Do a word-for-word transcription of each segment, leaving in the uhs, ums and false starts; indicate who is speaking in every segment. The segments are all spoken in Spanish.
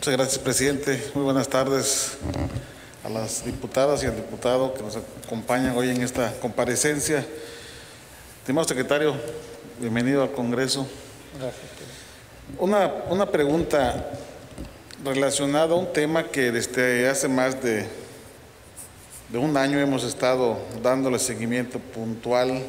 Speaker 1: Muchas gracias, presidente. Muy buenas tardes a las diputadas y al diputado que nos acompañan hoy en esta comparecencia. Estimado secretario, bienvenido al Congreso.
Speaker 2: Gracias.
Speaker 1: Una, una pregunta relacionada a un tema que desde hace más de, de un año hemos estado dándole seguimiento puntual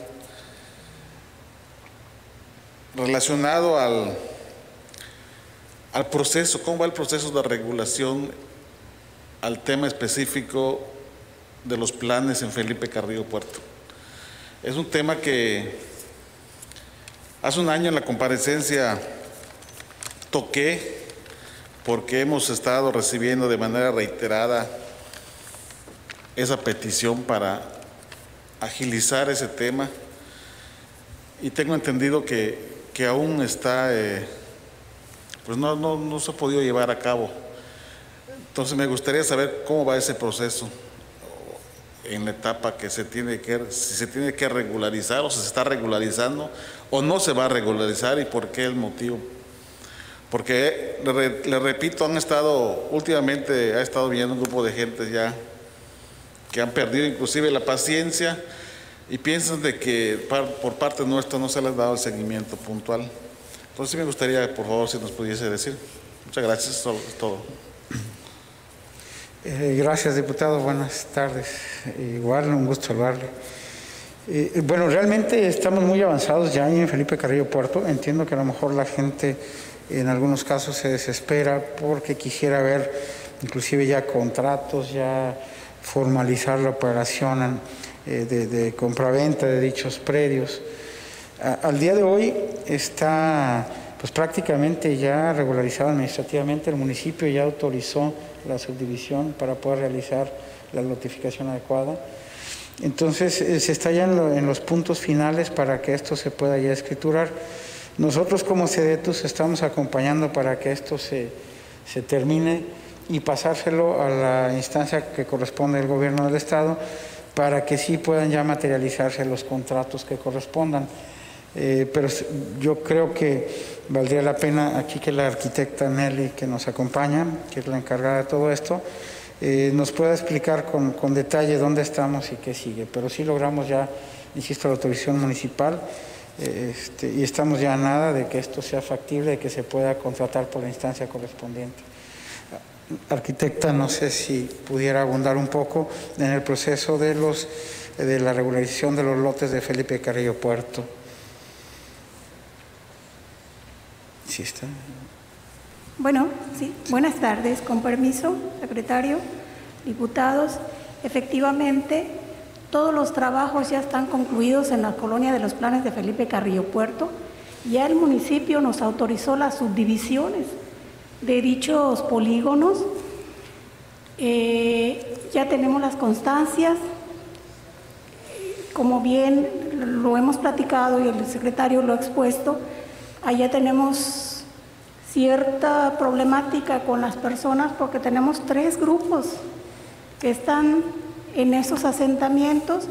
Speaker 1: relacionado al al proceso, cómo va el proceso de regulación al tema específico de los planes en Felipe Carrillo Puerto. Es un tema que hace un año en la comparecencia toqué porque hemos estado recibiendo de manera reiterada esa petición para agilizar ese tema y tengo entendido que, que aún está eh, pues no, no, no se ha podido llevar a cabo. Entonces me gustaría saber cómo va ese proceso en la etapa que se tiene que, si se tiene que regularizar o si se está regularizando o no se va a regularizar y por qué el motivo. Porque, le, le repito, han estado, últimamente ha estado viendo un grupo de gente ya que han perdido inclusive la paciencia y piensan de que par, por parte nuestra no se les ha dado el seguimiento puntual. Entonces sí me gustaría, por favor, si nos pudiese decir. Muchas gracias, eso es todo.
Speaker 2: Eh, gracias, diputado. Buenas tardes. Igual, un gusto saludarle. Eh, bueno, realmente estamos muy avanzados ya en Felipe Carrillo Puerto. Entiendo que a lo mejor la gente en algunos casos se desespera porque quisiera ver inclusive ya contratos, ya formalizar la operación eh, de, de compraventa de dichos predios. Al día de hoy está pues prácticamente ya regularizado administrativamente, el municipio ya autorizó la subdivisión para poder realizar la notificación adecuada. Entonces eh, se está ya en, lo, en los puntos finales para que esto se pueda ya escriturar. Nosotros como SEDETUS estamos acompañando para que esto se, se termine y pasárselo a la instancia que corresponde al gobierno del estado para que sí puedan ya materializarse los contratos que correspondan. Eh, pero yo creo que valdría la pena aquí que la arquitecta Nelly, que nos acompaña, que es la encargada de todo esto, eh, nos pueda explicar con, con detalle dónde estamos y qué sigue. Pero sí logramos ya, insisto, la autorización municipal eh, este, y estamos ya a nada de que esto sea factible, de que se pueda contratar por la instancia correspondiente. Arquitecta, no sé si pudiera abundar un poco en el proceso de, los, de la regularización de los lotes de Felipe Carrillo Puerto. Sí está.
Speaker 3: Bueno, sí. Buenas tardes. Con permiso, secretario, diputados. Efectivamente, todos los trabajos ya están concluidos en la colonia de los planes de Felipe Carrillo Puerto. Ya el municipio nos autorizó las subdivisiones de dichos polígonos. Eh, ya tenemos las constancias. Como bien lo hemos platicado y el secretario lo ha expuesto, allá tenemos cierta problemática con las personas porque tenemos tres grupos que están en esos asentamientos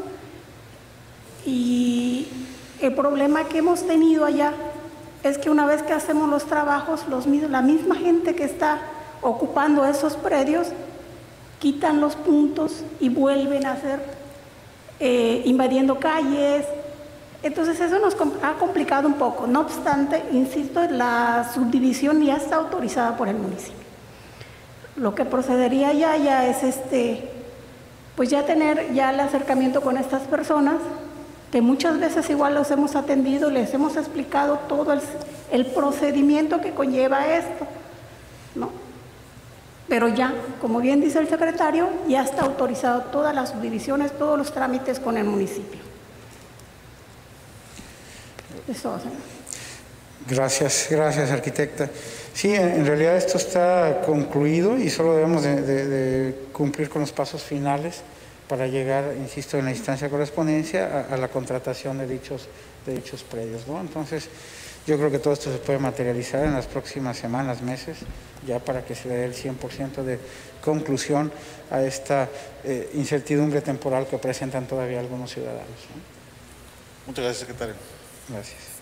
Speaker 3: y el problema que hemos tenido allá es que una vez que hacemos los trabajos, los, la misma gente que está ocupando esos predios quitan los puntos y vuelven a hacer eh, invadiendo calles. Entonces eso nos ha complicado un poco. No obstante, insisto, la subdivisión ya está autorizada por el municipio. Lo que procedería ya, ya es este, pues ya tener ya el acercamiento con estas personas, que muchas veces igual los hemos atendido, les hemos explicado todo el, el procedimiento que conlleva esto, ¿no? Pero ya, como bien dice el secretario, ya está autorizado todas las subdivisiones, todos los trámites con el municipio. Eso, señor.
Speaker 2: Gracias, gracias, arquitecta. Sí, en realidad esto está concluido y solo debemos de, de, de cumplir con los pasos finales para llegar, insisto, en la instancia de correspondencia a, a la contratación de dichos, de dichos predios, ¿no? Entonces, yo creo que todo esto se puede materializar en las próximas semanas, meses, ya para que se le dé el cien por ciento de conclusión a esta eh, incertidumbre temporal que presentan todavía algunos ciudadanos, ¿no?
Speaker 1: Muchas gracias, secretario.
Speaker 2: Gracias.